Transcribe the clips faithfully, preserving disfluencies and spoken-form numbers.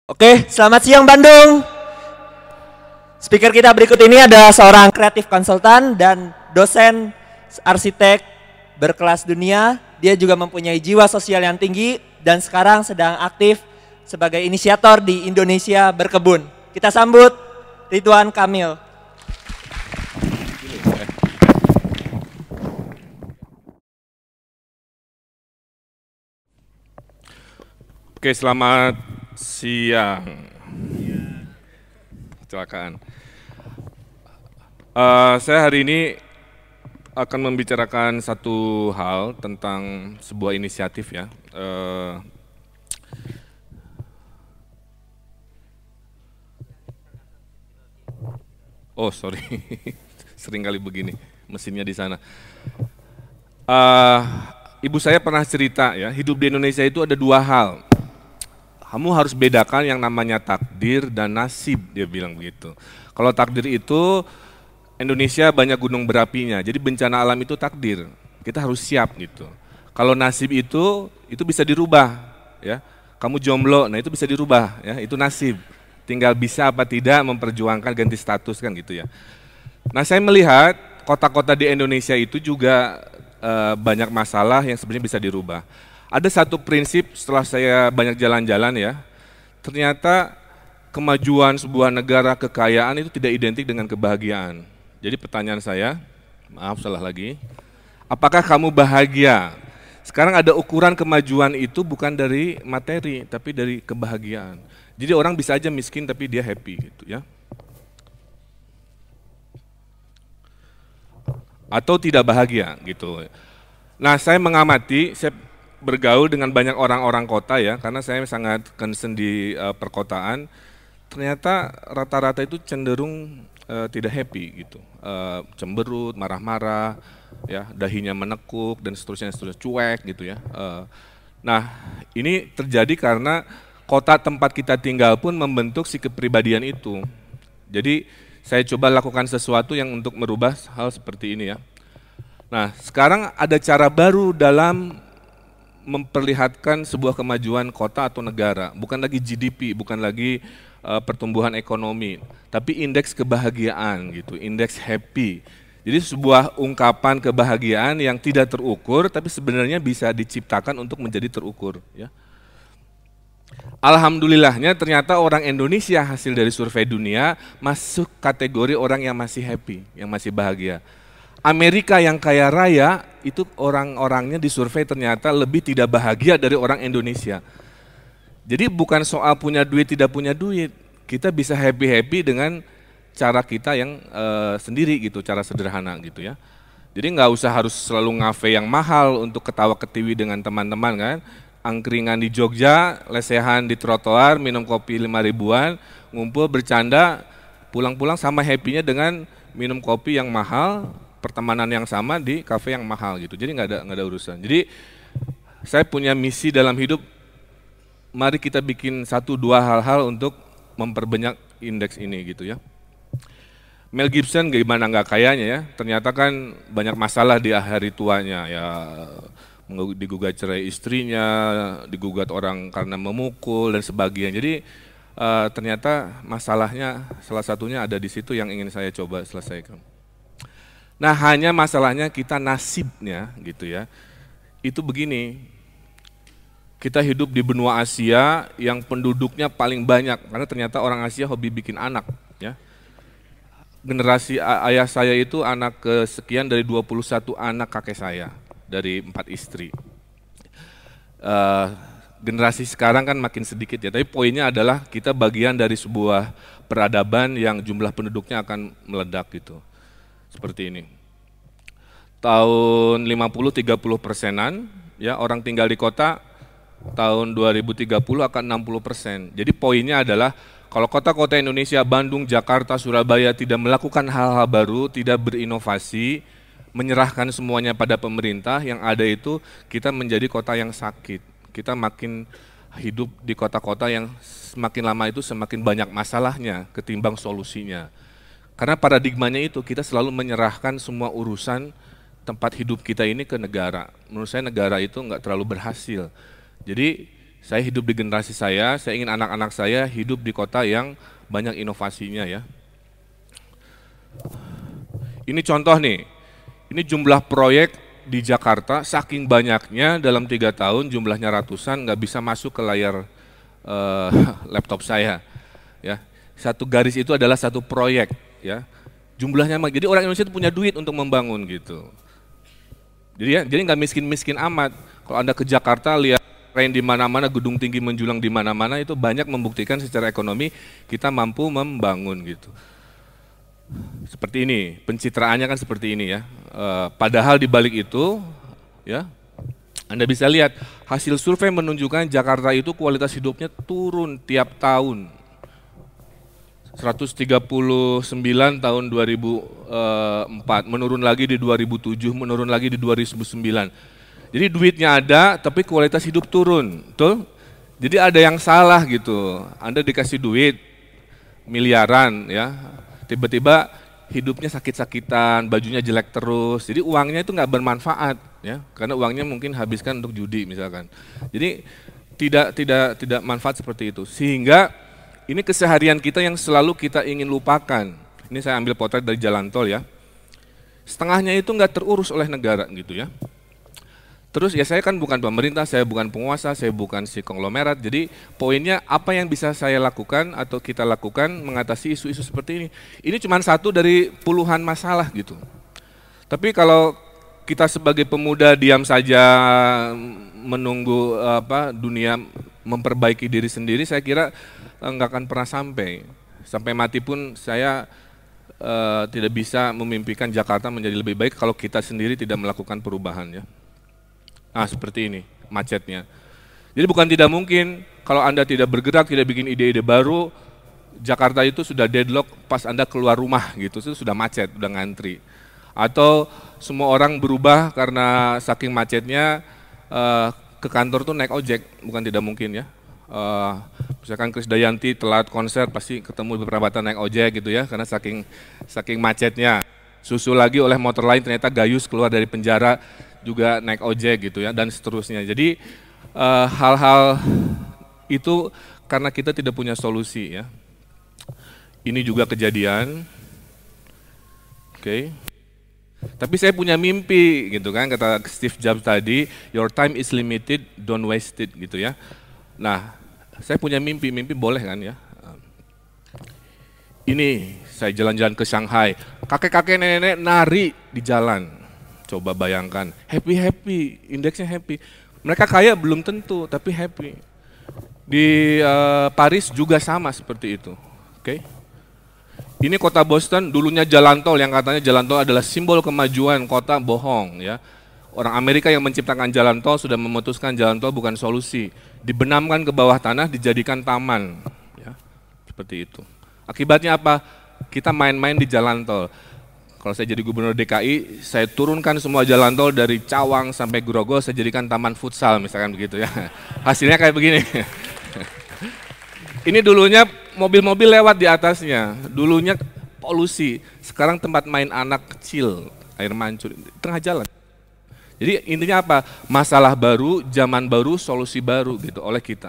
Oke, selamat siang Bandung. Speaker kita berikut ini ada seorang kreatif konsultan dan dosen arsitek berkelas dunia. Dia juga mempunyai jiwa sosial yang tinggi dan sekarang sedang aktif sebagai inisiator di Indonesia Berkebun. Kita sambut Ridwan Kamil. Oke, selamat siang. Kecelakaan. Uh, saya hari ini akan membicarakan satu hal tentang sebuah inisiatif ya. Uh, oh sorry, sering kali begini mesinnya di sana. Uh, ibu saya pernah cerita ya, hidup di Indonesia itu ada dua hal. Kamu harus bedakan yang namanya takdir dan nasib, dia bilang begitu. Kalau takdir itu, Indonesia banyak gunung berapinya, jadi bencana alam itu takdir, kita harus siap gitu. Kalau nasib itu, itu bisa dirubah, ya. Kamu jomblo, nah itu bisa dirubah, ya. Itu nasib. Tinggal bisa apa tidak memperjuangkan ganti status kan gitu ya. Nah saya melihat kota-kota di Indonesia itu juga e, banyak masalah yang sebenarnya bisa dirubah. Ada satu prinsip setelah saya banyak jalan-jalan ya, ternyata kemajuan sebuah negara, kekayaan itu tidak identik dengan kebahagiaan. Jadi pertanyaan saya, maaf salah lagi, apakah kamu bahagia? Sekarang ada ukuran kemajuan itu bukan dari materi, tapi dari kebahagiaan. Jadi orang bisa aja miskin tapi dia happy gitu ya. Atau tidak bahagia gitu. Nah saya mengamati, saya bergaul dengan banyak orang-orang kota ya, karena saya sangat concern di uh, perkotaan. Ternyata rata-rata itu cenderung uh, tidak happy gitu, uh, cemberut, marah-marah, ya, dahinya menekuk dan seterusnya, seterusnya cuek gitu ya. Uh, nah ini terjadi karena kota tempat kita tinggal pun membentuk si kepribadian itu. Jadi saya coba lakukan sesuatu yang untuk merubah hal seperti ini ya. Nah sekarang ada cara baru dalam memperlihatkan sebuah kemajuan kota atau negara, bukan lagi G D P, bukan lagi uh, pertumbuhan ekonomi, tapi indeks kebahagiaan gitu, indeks happy. Jadi sebuah ungkapan kebahagiaan yang tidak terukur, tapi sebenarnya bisa diciptakan untuk menjadi terukur. Ya. Alhamdulillahnya ternyata orang Indonesia hasil dari survei dunia masuk kategori orang yang masih happy, yang masih bahagia. Amerika yang kaya raya itu orang-orangnya disurvei ternyata lebih tidak bahagia dari orang Indonesia. Jadi bukan soal punya duit tidak punya duit, kita bisa happy-happy dengan cara kita yang uh, sendiri gitu, cara sederhana gitu ya. Jadi nggak usah harus selalu ngafe yang mahal untuk ketawa ketiwi dengan teman-teman kan. Angkringan di Jogja, lesehan di trotoar, minum kopi lima ribuan, ngumpul bercanda, pulang-pulang sama happy-nya dengan minum kopi yang mahal, pertemanan yang sama di kafe yang mahal gitu. Jadi nggak ada nggak ada urusan. Jadi saya punya misi dalam hidup. Mari kita bikin satu dua hal-hal untuk memperbanyak indeks ini gitu ya. Mel Gibson gimana nggak kayanya ya. Ternyata kan banyak masalah di hari tuanya ya. Digugat cerai istrinya, digugat orang karena memukul dan sebagainya. Jadi uh, ternyata masalahnya salah satunya ada di situ yang ingin saya coba selesaikan. Nah hanya masalahnya kita nasibnya gitu ya, itu begini, kita hidup di benua Asia yang penduduknya paling banyak, karena ternyata orang Asia hobi bikin anak ya. Generasi ayah saya itu anak kesekian dari dua puluh satu anak kakek saya, dari empat istri. Uh, generasi sekarang kan makin sedikit ya, tapi poinnya adalah kita bagian dari sebuah peradaban yang jumlah penduduknya akan meledak gitu. Seperti ini. Tahun lima puluh tiga puluh persenan, ya orang tinggal di kota, tahun dua ribu tiga puluh akan enam puluh persen. Jadi poinnya adalah kalau kota-kota Indonesia, Bandung, Jakarta, Surabaya tidak melakukan hal-hal baru, tidak berinovasi, menyerahkan semuanya pada pemerintah, yang ada itu kita menjadi kota yang sakit. Kita makin hidup di kota-kota yang semakin lama itu semakin banyak masalahnya ketimbang solusinya. Karena paradigmanya itu kita selalu menyerahkan semua urusan tempat hidup kita ini ke negara. Menurut saya negara itu nggak terlalu berhasil. Jadi Saya hidup di generasi saya, saya ingin anak-anak saya hidup di kota yang banyak inovasinya ya. Ini contoh nih, ini jumlah proyek di Jakarta, saking banyaknya dalam tiga tahun jumlahnya ratusan, nggak bisa masuk ke layar uh, laptop saya. Ya, satu garis itu adalah satu proyek. Ya, jumlahnya, jadi orang Indonesia itu punya duit untuk membangun gitu. Jadi ya, jadi nggak miskin-miskin amat. Kalau Anda ke Jakarta lihat rain di mana-mana, gedung tinggi menjulang di mana-mana, itu banyak membuktikan secara ekonomi kita mampu membangun gitu. Seperti ini, pencitraannya kan seperti ini ya. E, padahal di balik itu, ya, Anda bisa lihat hasil survei menunjukkan Jakarta itu kualitas hidupnya turun tiap tahun. seratus tiga puluh sembilan tahun dua ribu empat, menurun lagi di dua ribu tujuh, menurun lagi di dua ribu sembilan. Jadi duitnya ada, tapi kualitas hidup turun, betul? Jadi ada yang salah gitu. Anda dikasih duit miliaran, ya, tiba-tiba hidupnya sakit-sakitan, bajunya jelek terus. Jadi uangnya itu nggak bermanfaat, ya, karena uangnya mungkin habiskan untuk judi misalkan. Jadi tidak tidak tidak manfaat seperti itu. Sehingga ini keseharian kita yang selalu kita ingin lupakan. Ini saya ambil potret dari jalan tol ya. Setengahnya itu nggak terurus oleh negara gitu ya. Terus ya saya kan bukan pemerintah, saya bukan penguasa, saya bukan si konglomerat. Jadi poinnya apa yang bisa saya lakukan atau kita lakukan mengatasi isu-isu seperti ini. Ini cuma satu dari puluhan masalah gitu. Tapi kalau kita sebagai pemuda diam saja menunggu apa dunia memperbaiki diri sendiri, saya kira nggak akan pernah sampai. Sampai mati pun saya uh, tidak bisa memimpikan Jakarta menjadi lebih baik kalau kita sendiri tidak melakukan perubahan ya. Nah seperti ini macetnya. Jadi bukan tidak mungkin kalau Anda tidak bergerak, tidak bikin ide-ide baru, Jakarta itu sudah deadlock pas Anda keluar rumah gitu, itu sudah macet, sudah ngantri. Atau semua orang berubah karena saking macetnya uh, ke kantor tuh naik ojek, bukan tidak mungkin ya. Uh, misalkan Krisdayanti telat konser pasti ketemu beberapa naik ojek gitu ya, karena saking saking macetnya. Susul lagi oleh motor lain, ternyata Gayus keluar dari penjara juga naik ojek gitu ya, dan seterusnya. Jadi uh, hal-hal itu karena kita tidak punya solusi ya. Ini juga kejadian. Oke. Okay. Tapi saya punya mimpi gitu kan, kata Steve Jobs tadi, your time is limited, don't waste it gitu ya. Nah, saya punya mimpi, mimpi boleh kan ya. Ini saya jalan-jalan ke Shanghai, kakek-kakek nenek-nenek nari di jalan. Coba bayangkan, happy-happy, indeksnya happy. Mereka kaya belum tentu, tapi happy. Di uh, Paris juga sama seperti itu. Oke. Okay? Ini kota Boston, dulunya jalan tol yang katanya jalan tol adalah simbol kemajuan kota, bohong ya. Orang Amerika yang menciptakan jalan tol sudah memutuskan jalan tol bukan solusi. Dibenamkan ke bawah tanah, dijadikan taman. Ya, seperti itu. Akibatnya apa? Kita main-main di jalan tol. Kalau saya jadi gubernur D K I, saya turunkan semua jalan tol dari Cawang sampai Grogol, saya jadikan taman futsal misalkan begitu ya. Hasilnya kayak begini. Ini dulunya mobil-mobil lewat di atasnya, dulunya polusi, sekarang tempat main anak kecil, air mancur, tengah jalan. Jadi intinya apa? Masalah baru, zaman baru, solusi baru gitu oleh kita.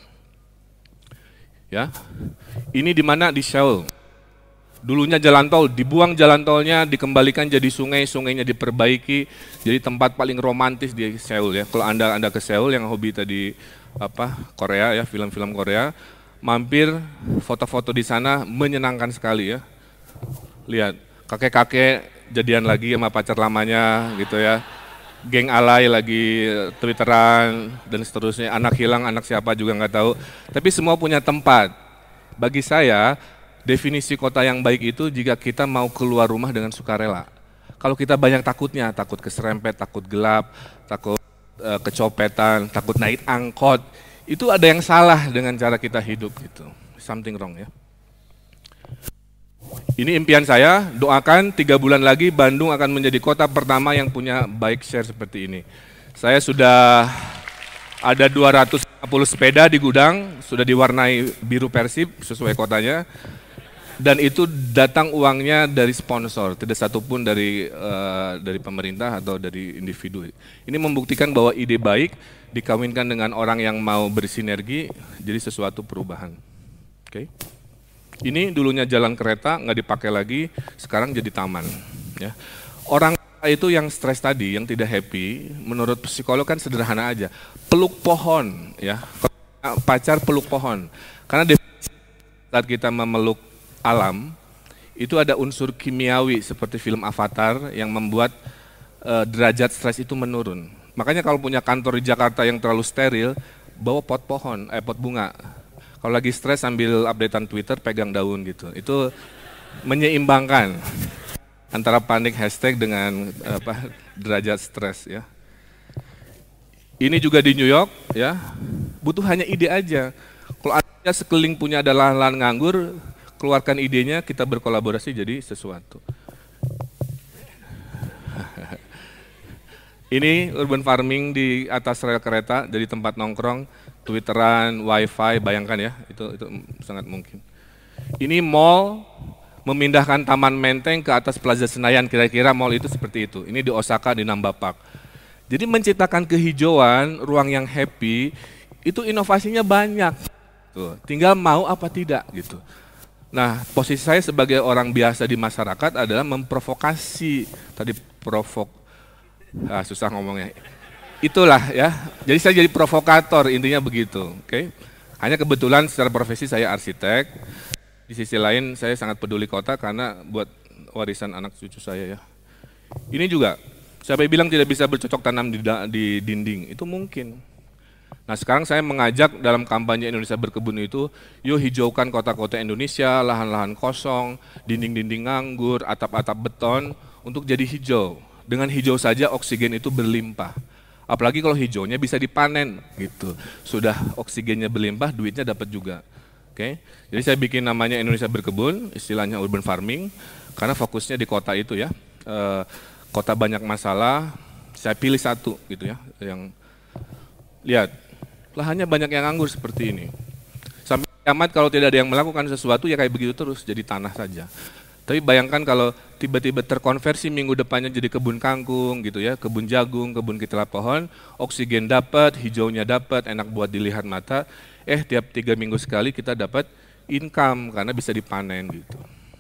Ya, ini di mana? Di Seoul. Dulunya jalan tol, dibuang jalan tolnya, dikembalikan jadi sungai, sungainya diperbaiki, jadi tempat paling romantis di Seoul ya. Kalau anda anda ke Seoul yang hobi tadi apa Korea ya, film-film Korea, mampir foto-foto di sana menyenangkan sekali ya. Lihat kakek-kakek jadian lagi sama pacar lamanya gitu ya. Geng alay lagi twitteran dan seterusnya, anak hilang, anak siapa juga nggak tahu. Tapi semua punya tempat. Bagi saya, definisi kota yang baik itu jika kita mau keluar rumah dengan sukarela. Kalau kita banyak takutnya, takut keserempet, takut gelap, takut uh, kecopetan, takut naik angkot, itu ada yang salah dengan cara kita hidup gitu. Something wrong ya. Ini impian saya, doakan tiga bulan lagi Bandung akan menjadi kota pertama yang punya bike share seperti ini. Saya sudah ada dua ratus lima puluh sepeda di gudang, sudah diwarnai biru persib sesuai kotanya. Dan itu datang uangnya dari sponsor, tidak satupun dari uh, dari pemerintah atau dari individu. Ini membuktikan bahwa ide baik dikawinkan dengan orang yang mau bersinergi jadi sesuatu perubahan. Oke. Okay. Ini dulunya jalan kereta nggak dipakai lagi, sekarang jadi taman. Ya. Orang itu yang stres tadi, yang tidak happy, menurut psikolog kan sederhana aja, peluk pohon, ya. Pacar peluk pohon, karena saat kita memeluk alam itu ada unsur kimiawi seperti film Avatar yang membuat uh, derajat stres itu menurun. Makanya kalau punya kantor di Jakarta yang terlalu steril, bawa pot pohon, eh pot bunga. Kalau lagi stres sambil updatean Twitter, pegang daun gitu. Itu menyeimbangkan antara panik hashtag dengan apa derajat stres, ya. Ini juga di New York, ya. Butuh hanya ide aja. Kalau Anda sekeliling punya ada lahan-lahan nganggur, keluarkan idenya, kita berkolaborasi jadi sesuatu. Ini urban farming di atas rel kereta, jadi tempat nongkrong, twitteran, wifi, bayangkan ya, itu itu sangat mungkin. Ini mall memindahkan Taman Menteng ke atas Plaza Senayan, kira-kira mall itu seperti itu. Ini di Osaka, di Namba Park. Jadi menciptakan kehijauan, ruang yang happy, itu inovasinya banyak. Tuh, tinggal mau apa tidak gitu. Nah, posisi saya sebagai orang biasa di masyarakat adalah memprovokasi, tadi provok, ah, susah ngomongnya. Itulah ya, jadi saya jadi provokator, intinya begitu. Oke, okay? Hanya kebetulan secara profesi saya arsitek. Di sisi lain saya sangat peduli kota karena buat warisan anak cucu saya ya. Ini juga, siapa yang bilang tidak bisa bercocok tanam di, di dinding, itu mungkin. Nah sekarang saya mengajak dalam kampanye Indonesia Berkebun itu, yuk hijaukan kota-kota Indonesia, lahan-lahan kosong, dinding-dinding nganggur, atap-atap beton, untuk jadi hijau. Dengan hijau saja oksigen itu berlimpah. Apalagi kalau hijaunya bisa dipanen gitu. Sudah oksigennya berlimpah, duitnya dapat juga. Oke, okay. Jadi saya bikin namanya Indonesia Berkebun, istilahnya urban farming, karena fokusnya di kota itu ya, e, kota banyak masalah, saya pilih satu gitu ya, yang lihat lahannya banyak yang nganggur seperti ini. Sampai kiamat kalau tidak ada yang melakukan sesuatu ya kayak begitu terus, jadi tanah saja. Tapi bayangkan kalau tiba-tiba terkonversi minggu depannya jadi kebun kangkung gitu ya, kebun jagung, kebun ketela pohon, oksigen dapat, hijaunya dapat, enak buat dilihat mata. Eh tiap tiga minggu sekali kita dapat income karena bisa dipanen gitu.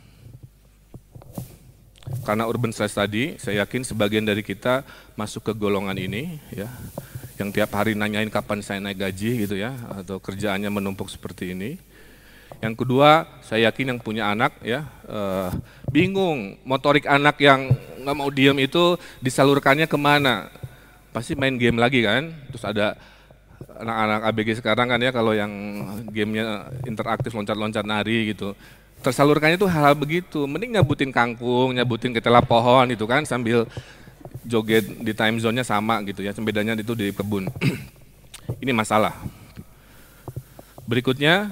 Karena urban stress tadi, saya yakin sebagian dari kita masuk ke golongan ini ya, yang tiap hari nanyain kapan saya naik gaji gitu ya, atau kerjaannya menumpuk seperti ini. Yang kedua, saya yakin yang punya anak ya, eh, bingung motorik anak yang nggak mau diem itu disalurkannya kemana? Pasti main game lagi kan, terus ada anak-anak A B G sekarang kan ya, kalau yang gamenya interaktif loncat-loncat nari gitu, tersalurkannya tuh hal-hal begitu. Mending nyabutin kangkung, nyabutin ketela pohon itu kan sambil joget di time zone-nya sama gitu ya, bedanya itu di kebun. Ini masalah. Berikutnya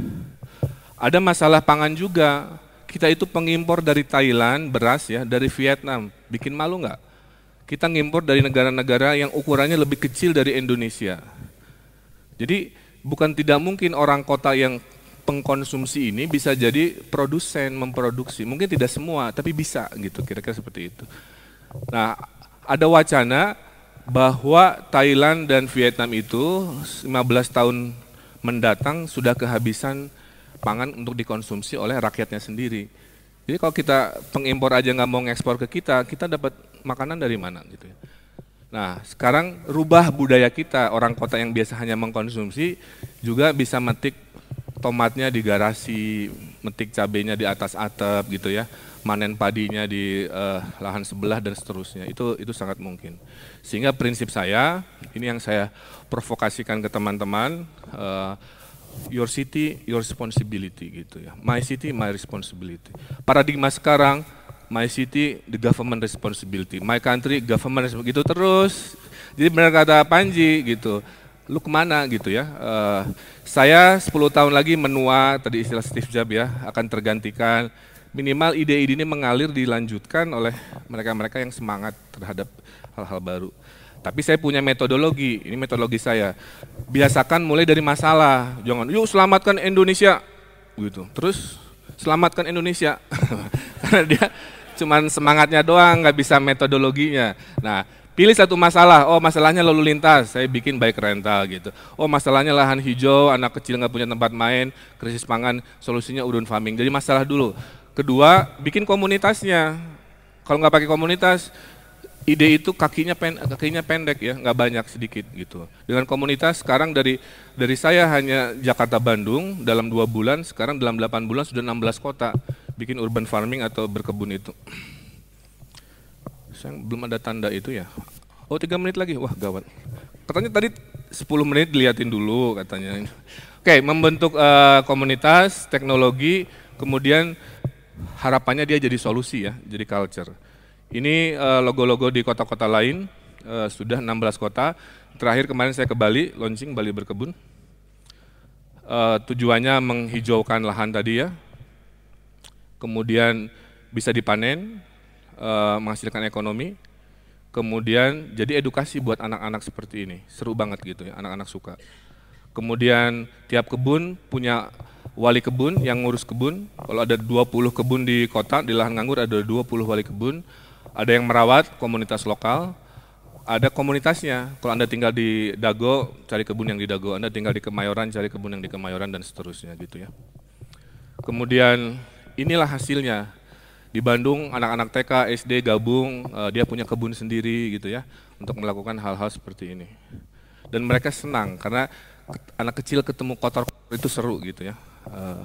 ada masalah pangan juga. Kita itu pengimpor dari Thailand beras ya, dari Vietnam. Bikin malu nggak? Kita ngimpor dari negara-negara yang ukurannya lebih kecil dari Indonesia. Jadi bukan tidak mungkin orang kota yang pengkonsumsi ini bisa jadi produsen, memproduksi. Mungkin tidak semua, tapi bisa gitu, kira-kira seperti itu. Nah, ada wacana bahwa Thailand dan Vietnam itu lima belas tahun mendatang sudah kehabisan pangan untuk dikonsumsi oleh rakyatnya sendiri. Jadi kalau kita pengimpor aja nggak mau ngekspor ke kita, kita dapat makanan dari mana gitu ya. Nah, sekarang rubah budaya kita, orang kota yang biasa hanya mengkonsumsi juga bisa metik tomatnya di garasi, metik cabenya di atas atap gitu ya, manen padinya di uh, lahan sebelah dan seterusnya. Itu itu sangat mungkin. Sehingga prinsip saya, ini yang saya provokasikan ke teman-teman, uh, your city, your responsibility gitu ya. My city, my responsibility. Paradigma sekarang, my city, the government responsibility. My country, government responsibility. Gitu terus. Jadi benar kata Panji gitu, lu kemana gitu ya. Uh, saya sepuluh tahun lagi menua, tadi istilah Steve Jobs ya, akan tergantikan. Minimal ide-ide ini mengalir dilanjutkan oleh mereka-mereka yang semangat terhadap hal-hal baru. Tapi saya punya metodologi, ini metodologi saya. Biasakan mulai dari masalah, jangan yuk selamatkan Indonesia gitu. Terus selamatkan Indonesia. Karena dia cuman semangatnya doang, nggak bisa metodologinya. Nah, pilih satu masalah, oh masalahnya lalu lintas, saya bikin bike rental gitu. Oh masalahnya lahan hijau, anak kecil nggak punya tempat main, krisis pangan, solusinya urban farming. Jadi masalah dulu. Kedua, bikin komunitasnya. Kalau nggak pakai komunitas, ide itu kakinya pen, kakinya pendek ya, nggak banyak, sedikit gitu. Dengan komunitas sekarang dari dari saya hanya Jakarta Bandung dalam dua bulan, sekarang dalam delapan bulan sudah enam belas kota bikin urban farming atau berkebun itu. Saya belum ada tanda itu ya. Oh tiga menit lagi, wah gawat. Katanya tadi sepuluh menit dilihatin dulu katanya. Oke, membentuk uh, komunitas, teknologi, kemudian harapannya dia jadi solusi ya, jadi culture. Ini logo-logo uh, di kota-kota lain, uh, sudah enam belas kota. Terakhir kemarin saya ke Bali, launching Bali Berkebun. Uh, tujuannya menghijaukan lahan tadi ya. Kemudian bisa dipanen, uh, menghasilkan ekonomi. Kemudian jadi edukasi buat anak-anak seperti ini. Seru banget gitu ya, anak-anak suka. Kemudian tiap kebun punya wali kebun yang ngurus kebun. Kalau ada dua puluh kebun di kota, di lahan nganggur ada dua puluh wali kebun. Ada yang merawat komunitas lokal, ada komunitasnya. Kalau Anda tinggal di Dago, cari kebun yang di Dago. Anda tinggal di Kemayoran, cari kebun yang di Kemayoran, dan seterusnya gitu ya. Kemudian inilah hasilnya. Di Bandung, anak-anak T K, S D gabung, uh, dia punya kebun sendiri gitu ya, untuk melakukan hal-hal seperti ini. Dan mereka senang, karena anak kecil ketemu kotor itu seru gitu ya. Uh,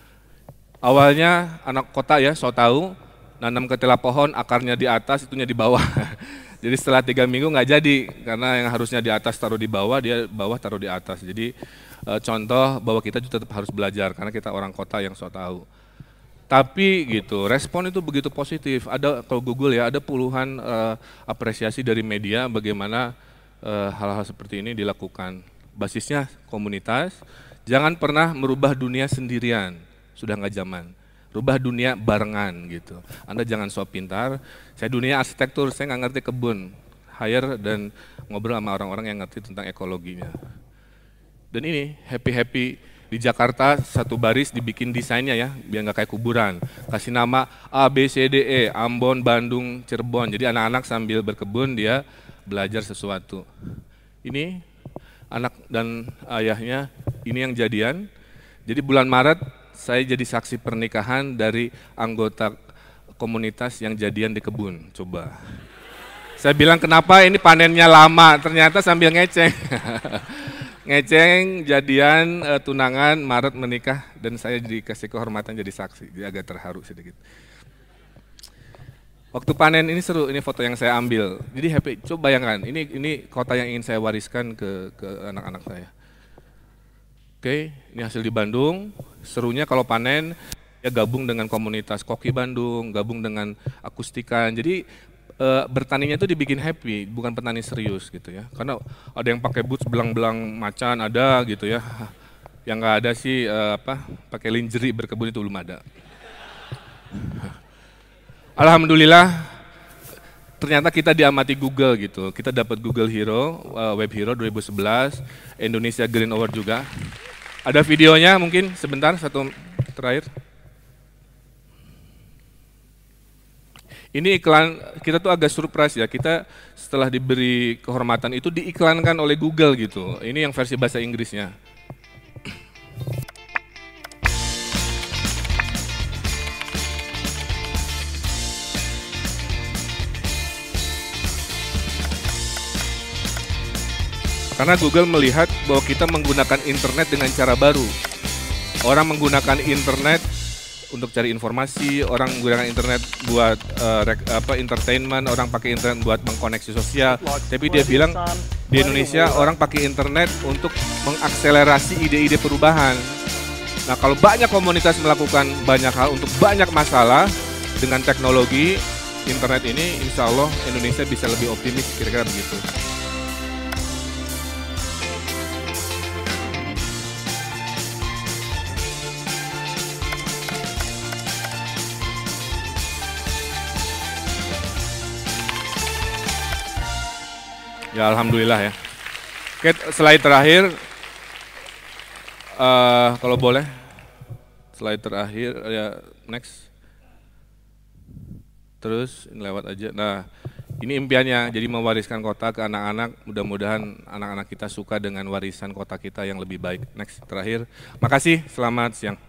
awalnya anak kota ya, so tahu, nanam ketela pohon, akarnya di atas, itunya di bawah. Jadi setelah tiga minggu nggak jadi, karena yang harusnya di atas taruh di bawah, dia bawah taruh di atas. Jadi e, contoh bahwa kita juga tetap harus belajar, karena kita orang kota yang so tahu. Tapi gitu, respon itu begitu positif. Ada kalau Google ya, ada puluhan e, apresiasi dari media bagaimana hal-hal e, seperti ini dilakukan. Basisnya komunitas, jangan pernah merubah dunia sendirian, sudah nggak zaman. Rubah dunia barengan gitu. Anda jangan sok pintar. Saya dunia arsitektur, saya nggak ngerti kebun. Hire dan ngobrol sama orang-orang yang ngerti tentang ekologinya. Dan ini happy-happy di Jakarta satu baris dibikin desainnya ya, biar nggak kayak kuburan. Kasih nama A, B, C, D, E, Ambon, Bandung, Cirebon. Jadi anak-anak sambil berkebun dia belajar sesuatu. Ini anak dan ayahnya, ini yang jadian. Jadi bulan Maret saya jadi saksi pernikahan dari anggota komunitas yang jadian di kebun. Coba. Saya bilang kenapa ini panennya lama, ternyata sambil ngeceng. Ngeceng, jadian, e, tunangan, Maret menikah, dan saya dikasih kehormatan jadi saksi. Jadi agak terharu sedikit. Waktu panen ini seru, ini foto yang saya ambil. Jadi happy, coba bayangkan, ini ini kota yang ingin saya wariskan ke ke anak-anak saya. Oke, ini hasil di Bandung. Serunya kalau panen, ya gabung dengan komunitas koki Bandung, gabung dengan akustikan. Jadi e, bertaninya itu dibikin happy, bukan petani serius gitu ya. Karena ada yang pakai boots belang-belang macan ada gitu ya. Yang nggak ada sih e, apa? Pakai lingerie berkebun itu belum ada. Alhamdulillah, ternyata kita diamati Google gitu. Kita dapat Google Hero, Web Hero dua ribu sebelas, Indonesia Green Award juga. Ada videonya mungkin sebentar, satu terakhir. Ini iklan, kita tuh agak surprise ya, kita setelah diberi kehormatan itu diiklankan oleh Google gitu. Ini yang versi bahasa Inggrisnya. Karena Google melihat bahwa kita menggunakan internet dengan cara baru. Orang menggunakan internet untuk cari informasi, orang menggunakan internet buat uh, rek, apa, entertainment, orang pakai internet buat mengkoneksi sosial. Tapi dia bilang di Indonesia orang pakai internet untuk mengakselerasi ide-ide perubahan. Nah kalau banyak komunitas melakukan banyak hal untuk banyak masalah dengan teknologi internet ini, insya Allah Indonesia bisa lebih optimis, kira-kira begitu. Ya alhamdulillah ya. Oke, slide terakhir, uh, kalau boleh. slide terakhir, ya next. Terus ini lewat aja. Nah, ini impiannya, jadi mewariskan kota ke anak-anak. Mudah-mudahan anak-anak kita suka dengan warisan kota kita yang lebih baik. Next, terakhir. Makasih, selamat siang.